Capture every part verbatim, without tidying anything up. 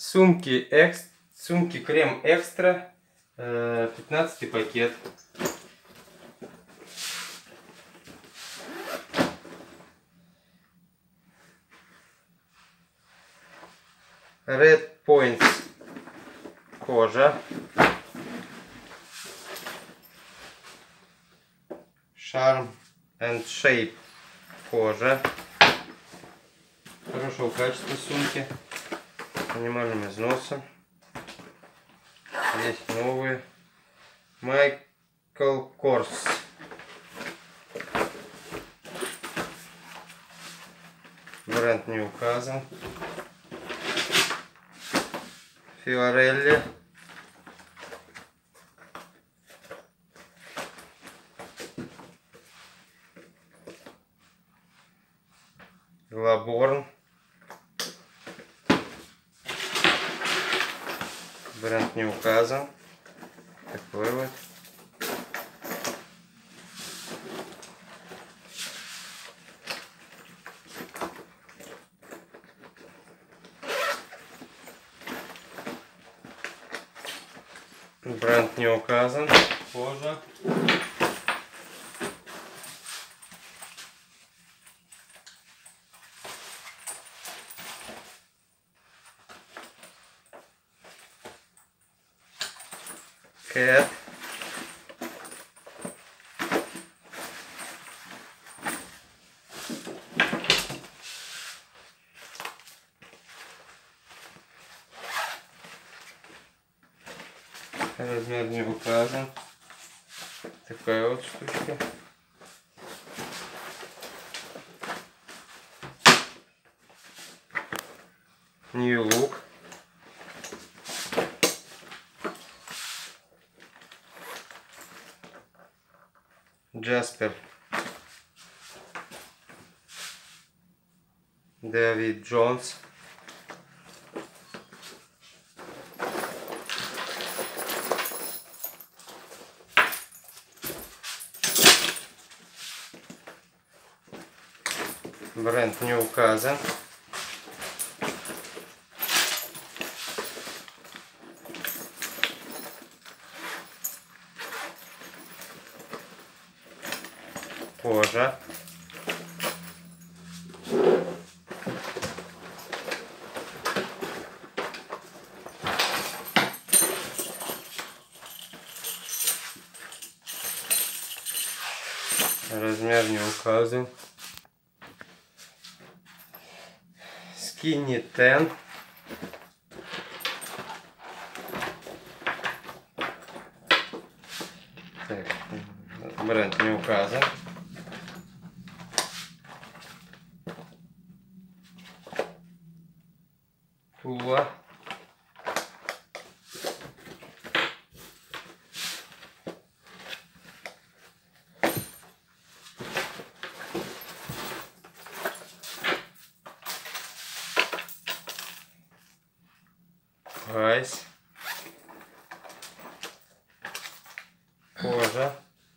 Сумки, экс... Сумки крем экстра, пятнадцатый пакет. Red Points кожа. Charm and Shape кожа. Хорошего качества сумки. Минимальным износом. Есть новые. Michael Kors. Бренд не указан. Fiorelli. Лаборн. Бренд не указан. Такой вот. Бренд не указан. Кожа. Cat. Размер не указан. Такая вот штучка. New Look. Jasper. David Jones. Бренд не указан. Кожа. Размер не указан. Skinny Tan. Так, бренд не указан. Тула. Айс. Кожа.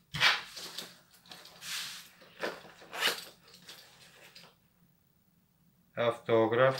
Автограф.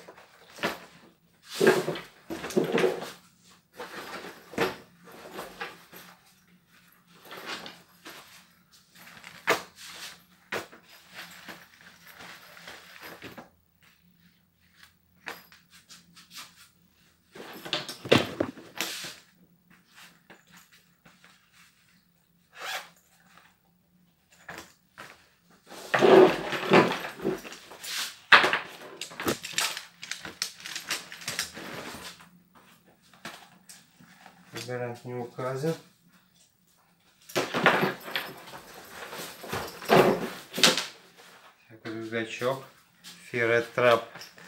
Бренд не указан. Так, рюкзачок. Ferret Trap.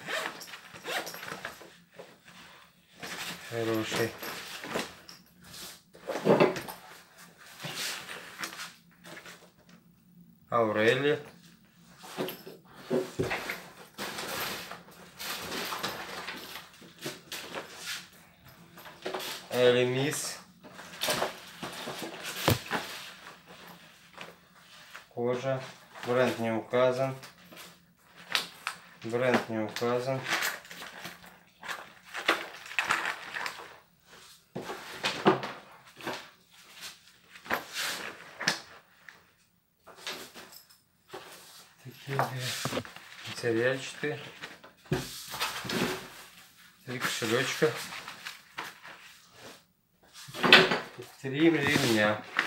Хороший. Aureli. Элемис. Кожа. Бренд не указан. Бренд не указан. Материальчики. Три кошелечка. Три ремня.